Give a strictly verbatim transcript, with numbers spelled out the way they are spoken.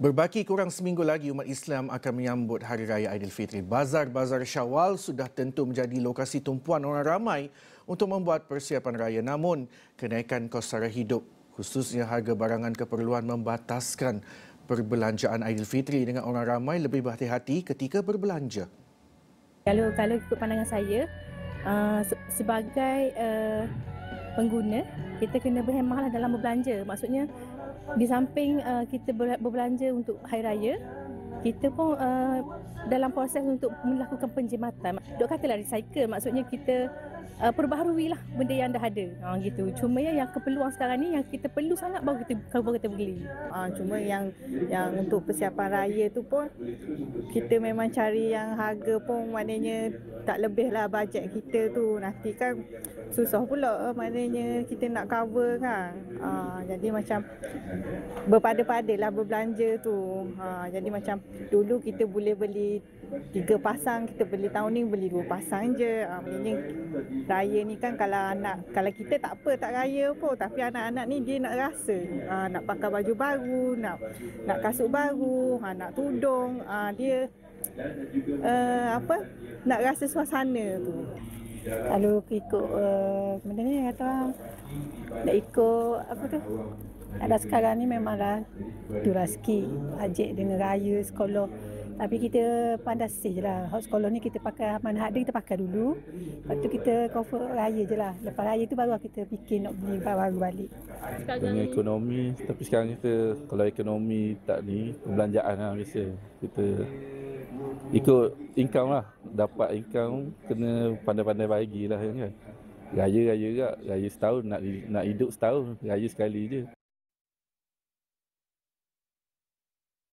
Berbaki kurang seminggu lagi, umat Islam akan menyambut Hari Raya Aidilfitri. Bazar-bazar Syawal sudah tentu menjadi lokasi tumpuan orang ramai untuk membuat persiapan raya. Namun, kenaikan kos sara hidup, khususnya harga barangan keperluan, membataskan perbelanjaan Aidilfitri dengan orang ramai lebih berhati-hati ketika berbelanja. Kalau kalau ikut pandangan saya, uh, se- sebagai uh, pengguna, kita kena berhemahlah dalam berbelanja. Maksudnya, di samping uh, kita ber- berbelanja untuk Hari Raya, kita pun uh, dalam proses untuk melakukan penjimatan. Dok katalah recycle, maksudnya kita uh, perbaharuilah benda yang dah ada. Ha, gitu. Cuma yang, yang keperluan sekarang ni yang kita perlu sangat baru kita baru kita beli. Ha, cuma yang yang untuk persiapan raya tu pun kita memang cari yang harga pun maknanya tak lebih lah bajet kita tu. Nanti kan susah pula maknanya kita nak cover kan. Ha, jadi macam berpada-pada lah berbelanja tu. Ha, jadi macam dulu kita boleh beli tiga pasang, kita beli tahun ni beli dua pasang je. Ha, maknanya raya ni kan kalau anak, kalau kita tak apa, tak raya pun. Tapi anak-anak ni dia nak rasa. Ha, nak pakai baju baru, nak nak kasut baru, ha, nak tudung. Ha, dia uh, apa, nak rasa suasana tu. Kalau ikut uh, benda ni kata orang nak ikut apa tu? Ada sekarang ni memanglah turun sikit bajet dengan raya sekolah. Tapi kita pandai sih je lah. Hak sekolah ni kita pakai mana ada kita pakai dulu. Lepas tu kita cover raya je lah. Lepas raya tu baru kita fikir nak beli baru balik. Dengan ekonomi, tapi sekarang kita kalau ekonomi tak ni, perbelanjaan lah biasa. Kita ikut income lah. Dapat income, kena pandai-pandai bagi lah kan. Raya-raya juga, raya setahun, nak nak hidup setahun, raya sekali je.